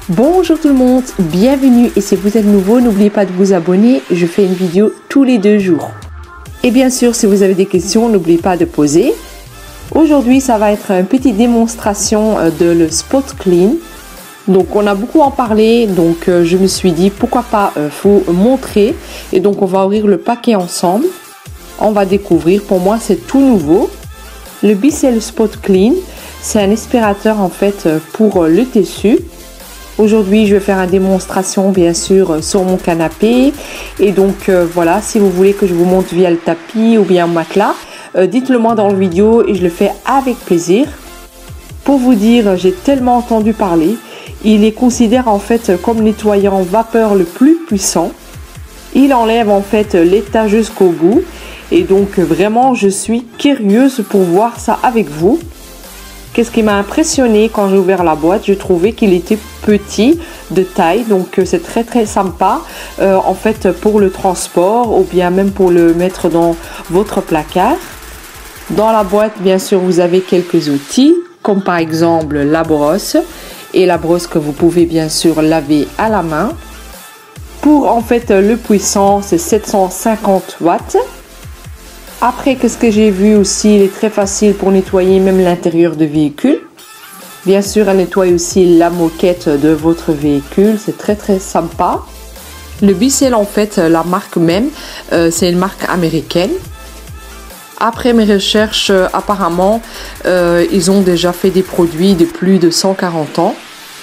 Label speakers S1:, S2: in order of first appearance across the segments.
S1: Bonjour tout le monde, bienvenue et si vous êtes nouveau, n'oubliez pas de vous abonner, je fais une vidéo tous les 2 jours. Et bien sûr, si vous avez des questions, n'oubliez pas de poser. Aujourd'hui, ça va être une petite démonstration de le Spot Clean. Donc on a beaucoup en parlé, donc je me suis dit pourquoi pas vous montrer. Et donc on va ouvrir le paquet ensemble. On va découvrir, pour moi c'est tout nouveau. Le Bicel Spot Clean, c'est un aspirateur en fait pour le tissu. Aujourd'hui, je vais faire une démonstration bien sûr sur mon canapé et donc voilà, si vous voulez que je vous montre via le tapis ou bien un matelas, dites-le moi dans la vidéo et je le fais avec plaisir. Pour vous dire, j'ai tellement entendu parler, il est considéré en fait comme nettoyant vapeur le plus puissant. Il enlève en fait l'état jusqu'au bout et donc vraiment je suis curieuse pour voir ça avec vous. Qu'est-ce qui m'a impressionné quand j'ai ouvert la boîte, je trouvais qu'il était petit de taille, donc c'est très sympa en fait pour le transport ou bien même pour le mettre dans votre placard. Dans la boîte, bien sûr, vous avez quelques outils comme par exemple la brosse et la brosse que vous pouvez bien sûr laver à la main. Pour en fait le puissant, c'est 750 watts. Après, qu'est-ce que j'ai vu aussi, il est très facile pour nettoyer même l'intérieur de véhicule. Bien sûr, elle nettoie aussi la moquette de votre véhicule, c'est très sympa. Le Bicel en fait, la marque même, c'est une marque américaine. Après mes recherches, apparemment, ils ont déjà fait des produits de plus de 140 ans.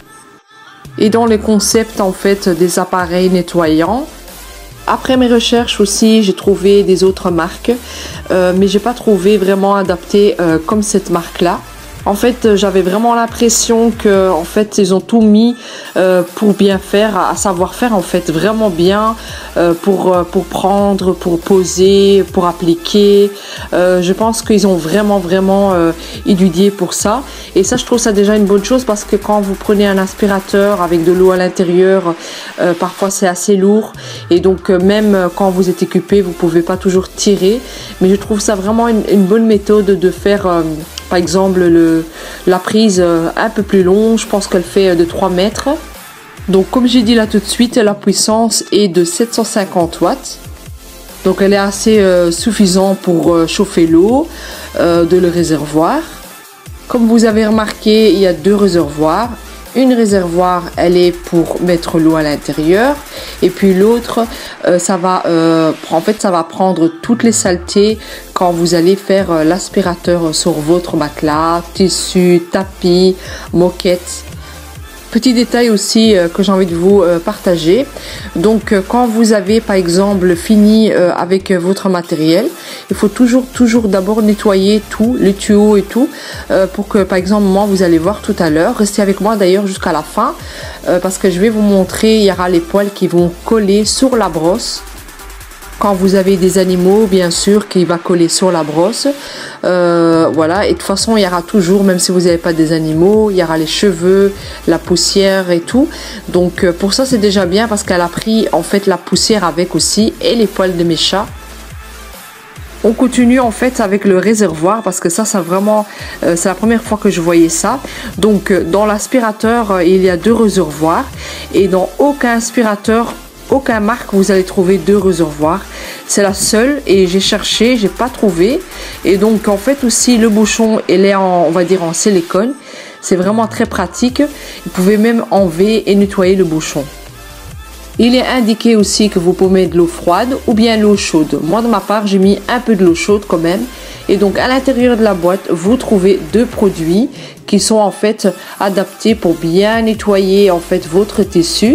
S1: Et dans les concepts en fait des appareils nettoyants, après mes recherches aussi, j'ai trouvé des autres marques, mais j'ai pas trouvé vraiment adapté comme cette marque-là. En fait, j'avais vraiment l'impression que, en fait, ils ont tout mis pour bien faire, à savoir faire en fait vraiment bien pour prendre, pour poser, pour appliquer. Je pense qu'ils ont vraiment étudié pour ça. Et ça, je trouve ça déjà une bonne chose parce que quand vous prenez un aspirateur avec de l'eau à l'intérieur, parfois c'est assez lourd et donc même quand vous êtes équipé, vous pouvez pas toujours tirer. Mais je trouve ça vraiment une bonne méthode de faire. Par exemple, la prise un peu plus longue, je pense qu'elle fait de 3 mètres. Donc comme j'ai dit là tout de suite, la puissance est de 750 watts. Donc elle est assez suffisante pour chauffer l'eau de le réservoir. Comme vous avez remarqué, il y a 2 réservoirs. Une réservoir, elle est pour mettre l'eau à l'intérieur et puis l'autre, ça va prendre toutes les saletés quand vous allez faire l'aspirateur sur votre matelas, tissu, tapis, moquette. Petit détail aussi que j'ai envie de vous partager. Donc quand vous avez par exemple fini avec votre matériel, il faut toujours d'abord nettoyer tout, les tuyaux et tout, pour que par exemple moi vous allez voir tout à l'heure. Restez avec moi d'ailleurs jusqu'à la fin parce que je vais vous montrer, il y aura les poils qui vont coller sur la brosse. Quand vous avez des animaux, bien sûr, qui va coller sur la brosse. Voilà, et de toute façon, il y aura toujours, même si vous n'avez pas des animaux, il y aura les cheveux, la poussière et tout. Donc, pour ça, c'est déjà bien parce qu'elle a pris, en fait, la poussière avec aussi et les poils de mes chats. On continue en fait avec le réservoir parce que ça vraiment c'est la première fois que je voyais ça. Donc dans l'aspirateur il y a 2 réservoirs et dans aucun aspirateur, aucun marque vous allez trouver 2 réservoirs. C'est la seule et j'ai cherché, j'ai pas trouvé. Et donc en fait aussi le bouchon il est on va dire en silicone. C'est vraiment très pratique. Vous pouvez même enlever et nettoyer le bouchon. Il est indiqué aussi que vous pouvez mettre de l'eau froide ou bien l'eau chaude. Moi de ma part j'ai mis un peu de l'eau chaude quand même. Et donc à l'intérieur de la boîte vous trouvez 2 produits qui sont en fait adaptés pour bien nettoyer en fait votre tissu.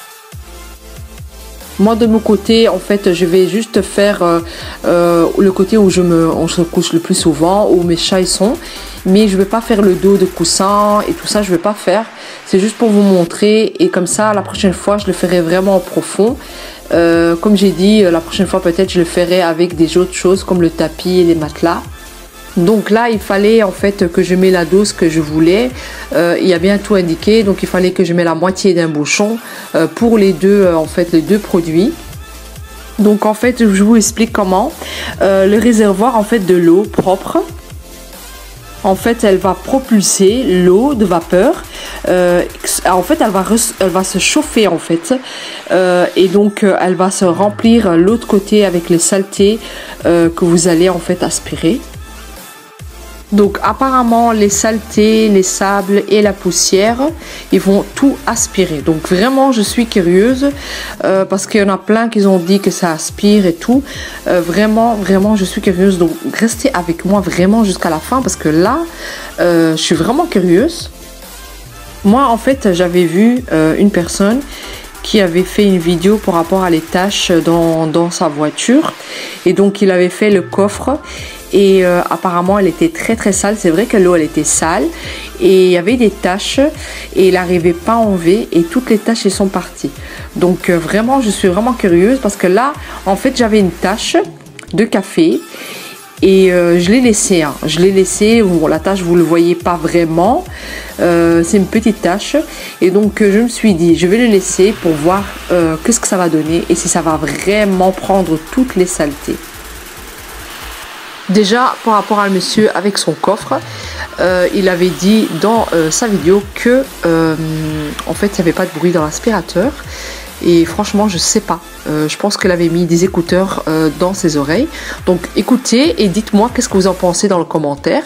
S1: Moi de mon côté en fait je vais juste faire le côté où on se couche le plus souvent, où mes chats ils sont, mais je vais pas faire le dos de coussin et tout ça, je vais pas faire. C'est juste pour vous montrer et comme ça la prochaine fois je le ferai vraiment en profond. Comme j'ai dit, la prochaine fois peut-être je le ferai avec des autres choses comme le tapis et les matelas. Donc là il fallait en fait que je mette la dose que je voulais, il y a bien tout indiqué, donc il fallait que je mette la moitié d'un bouchon pour les deux en fait les 2 produits. Donc en fait je vous explique comment. Le réservoir en fait de l'eau propre, en fait elle va propulser l'eau de vapeur en fait elle va se chauffer en fait, et donc elle va se remplir l'autre côté avec les saletés que vous allez en fait aspirer. Donc apparemment les saletés, les sables et la poussière, ils vont tout aspirer. Donc vraiment je suis curieuse parce qu'il y en a plein qui ont dit que ça aspire et tout. Vraiment je suis curieuse. Donc restez avec moi vraiment jusqu'à la fin parce que là je suis vraiment curieuse. Moi en fait j'avais vu une personne qui avait fait une vidéo par rapport à les taches dans sa voiture, et donc il avait fait le coffre. Et apparemment elle était très sale. C'est vrai que l'eau elle était sale et il y avait des taches et il n'arrivait pas à enlever et toutes les taches elles sont parties. Donc vraiment je suis vraiment curieuse parce que là en fait j'avais une tache de café et je l'ai laissée, hein. Je l'ai laissée, bon, la tache vous le voyez pas vraiment, c'est une petite tache, et donc je me suis dit je vais le laisser pour voir qu'est-ce que ça va donner et si ça va vraiment prendre toutes les saletés. Déjà par rapport à monsieur avec son coffre, il avait dit dans sa vidéo que en fait il n'y avait pas de bruit dans l'aspirateur, et franchement je sais pas, je pense qu'elle avait mis des écouteurs dans ses oreilles. Donc écoutez et dites-moi qu'est-ce que vous en pensez dans le commentaire.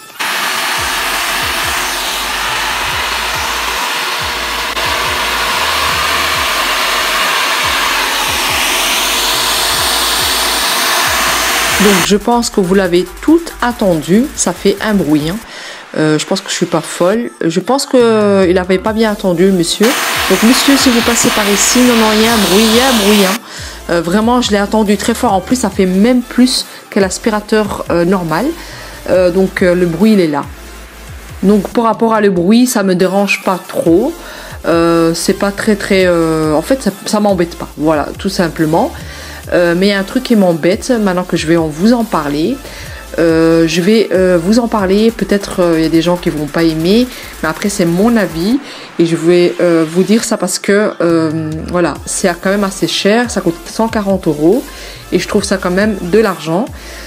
S1: Donc je pense que vous l'avez tout attendu, ça fait un bruit, hein. Je pense que je suis pas folle, je pense qu'il n'avait pas bien attendu monsieur. Donc monsieur, si vous passez par ici, non il y a un bruit, hein. Vraiment je l'ai attendu très fort, en plus ça fait même plus que l'aspirateur normal, donc le bruit il est là. Donc par rapport à le bruit ça me dérange pas trop, c'est pas très en fait ça m'embête pas, voilà tout simplement. Mais il y a un truc qui m'embête maintenant que je vais vous en parler. Je vais vous en parler, peut-être il y a des gens qui vont pas aimer, mais après c'est mon avis et je vais vous dire ça parce que voilà, c'est quand même assez cher, ça coûte 140 € et je trouve ça quand même de l'argent.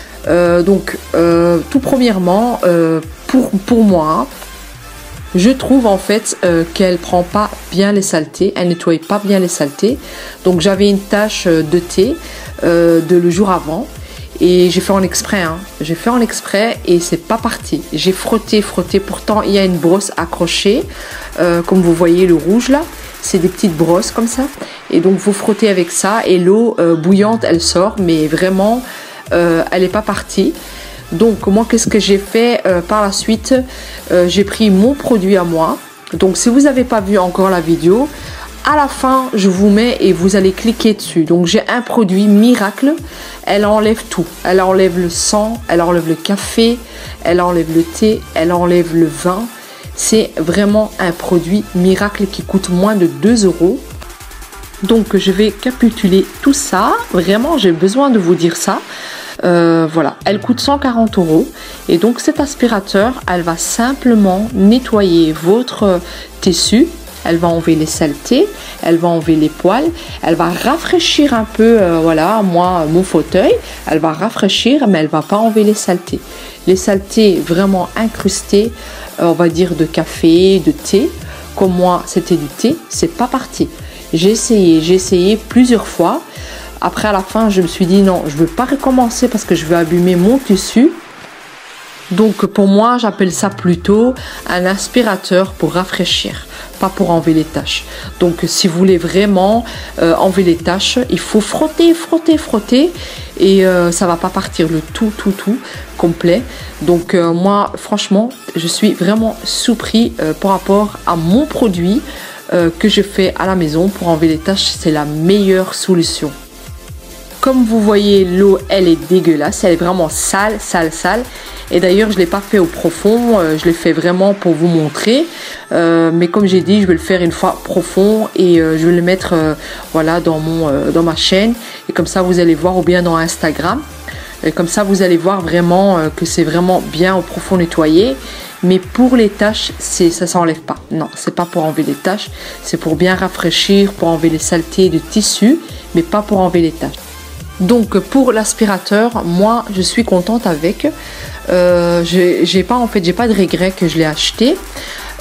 S1: Donc tout premièrement, pour moi, je trouve en fait qu'elle prend pas bien les saletés, elle nettoie pas bien les saletés. Donc j'avais une tache de thé de le jour avant et j'ai fait en exprès, hein. J'ai fait en exprès et c'est pas parti. J'ai frotté, pourtant il y a une brosse accrochée, comme vous voyez le rouge là, c'est des petites brosses comme ça. Et donc vous frottez avec ça et l'eau bouillante elle sort, mais vraiment elle est pas partie. Donc moi qu'est-ce que j'ai fait par la suite, j'ai pris mon produit à moi. Donc si vous n'avez pas vu encore la vidéo, à la fin je vous mets et vous allez cliquer dessus. Donc j'ai un produit miracle, elle enlève tout, elle enlève le sang, elle enlève le café, elle enlève le thé, elle enlève le vin. C'est vraiment un produit miracle qui coûte moins de 2 €. Donc je vais capituler tout ça, vraiment j'ai besoin de vous dire ça. Voilà, elle coûte 140 € et donc cet aspirateur, elle va simplement nettoyer votre tissu, elle va enlever les saletés, elle va enlever les poils, elle va rafraîchir un peu, voilà, moi, mon fauteuil, elle va rafraîchir, mais elle va pas enlever les saletés. Les saletés vraiment incrustées, on va dire de café, de thé, comme moi c'était du thé, c'est pas parti. J'ai essayé plusieurs fois. Après, à la fin, je me suis dit non, je ne veux pas recommencer parce que je veux abîmer mon tissu. Donc, pour moi, j'appelle ça plutôt un aspirateur pour rafraîchir, pas pour enlever les taches. Donc, si vous voulez vraiment enlever les taches, il faut frotter et ça va pas partir le tout complet. Donc, moi, franchement, je suis vraiment surpris par rapport à mon produit que je fais à la maison pour enlever les taches. C'est la meilleure solution. Comme vous voyez, l'eau, elle est dégueulasse, elle est vraiment sale. Et d'ailleurs, je ne l'ai pas fait au profond, je l'ai fait vraiment pour vous montrer. Mais comme j'ai dit, je vais le faire une fois profond et je vais le mettre voilà, dans ma chaîne. Et comme ça, vous allez voir, ou bien dans Instagram. Et comme ça, vous allez voir vraiment que c'est vraiment bien au profond nettoyé. Mais pour les taches, ça s'enlève pas. Non, c'est pas pour enlever les taches. C'est pour bien rafraîchir, pour enlever les saletés de tissu, mais pas pour enlever les taches. Donc pour l'aspirateur, moi je suis contente avec. J'ai pas de regret que je l'ai acheté.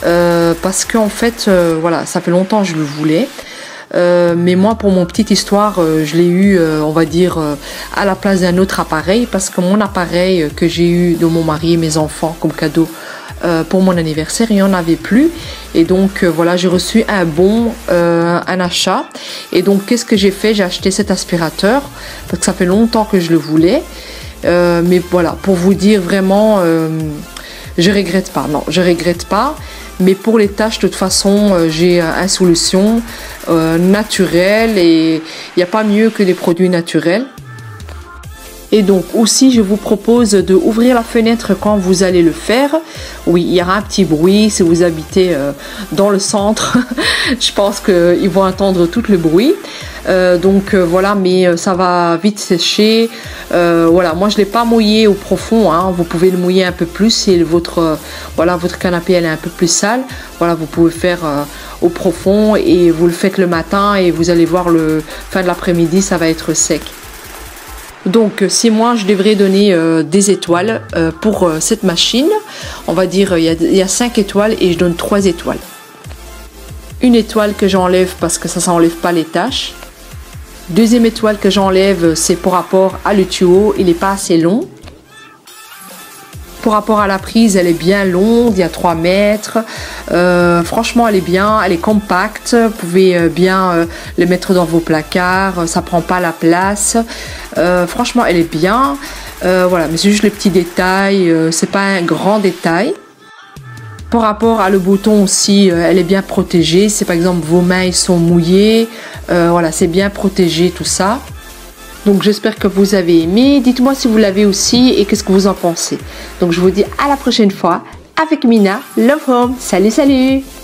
S1: parce qu'en fait, voilà, ça fait longtemps que je le voulais. Mais moi, pour mon petite histoire, je l'ai eu, on va dire, à la place d'un autre appareil, parce que mon appareil que j'ai eu de mon mari et mes enfants comme cadeau pour mon anniversaire, il n'y en avait plus. Et donc, voilà, j'ai reçu un bon, un achat. Et donc, qu'est-ce que j'ai fait? J'ai acheté cet aspirateur, parce que ça fait longtemps que je le voulais. Mais voilà, pour vous dire vraiment, je regrette pas. Non, je regrette pas. Mais pour les tâches, de toute façon, j'ai une solution naturelle et il n'y a pas mieux que des produits naturels. Et donc aussi, je vous propose de ouvrir la fenêtre quand vous allez le faire. Oui, il y aura un petit bruit si vous habitez dans le centre. Je pense qu'ils vont entendre tout le bruit. Voilà, mais ça va vite sécher. Voilà, moi je l'ai pas mouillé au profond, hein. Vous pouvez le mouiller un peu plus si votre canapé elle est un peu plus sale. Voilà, vous pouvez faire au profond et vous le faites le matin et vous allez voir le fin de l'après-midi, ça va être sec. Donc si moi je devrais donner des étoiles pour cette machine, on va dire il y a 5 étoiles et je donne 3 étoiles. Une étoile que j'enlève parce que ça s'enlève pas les tâches. Deuxième étoile que j'enlève, c'est pour rapport à le tuyau, il n'est pas assez long. Pour rapport à la prise, elle est bien longue, il y a 3 mètres. Franchement, elle est bien, elle est compacte. Vous pouvez bien les mettre dans vos placards, ça prend pas la place. Franchement, elle est bien. Voilà, mais c'est juste les petits détails, c'est pas un grand détail. Par rapport à le bouton aussi, elle est bien protégée. Si par exemple vos mains ils sont mouillées, voilà, c'est bien protégé tout ça. Donc j'espère que vous avez aimé. Dites-moi si vous l'avez aussi et qu'est-ce que vous en pensez. Donc je vous dis à la prochaine fois avec Mina Love Home. Salut, salut!